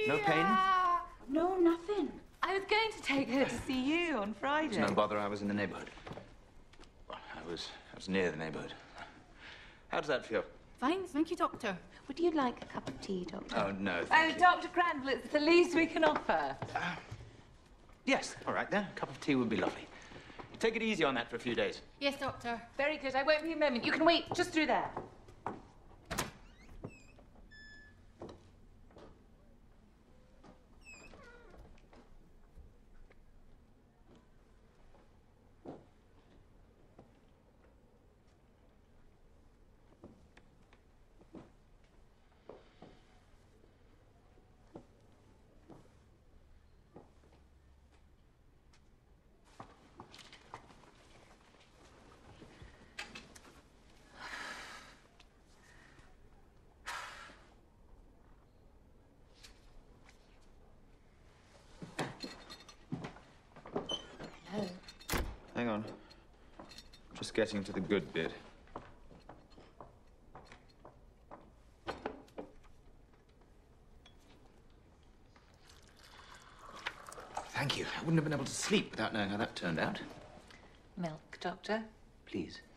No pain? No, nothing. I was going to take her to see you on Friday. No bother, I was in the neighborhood. Well, I was near the neighborhood. How does that feel? Fine, thank you, Doctor. Would you like a cup of tea, Doctor? Oh, no, thank you. Dr. Crandall, it's the least we can offer. Yes, all right then. A cup of tea would be lovely. Take it easy on that for a few days. Yes, Doctor. Very good. I won't be a moment. You can wait just through there. Hang on. Just getting to the good bit. Thank you. I wouldn't have been able to sleep without knowing how that turned out. Milk, Doctor? Please.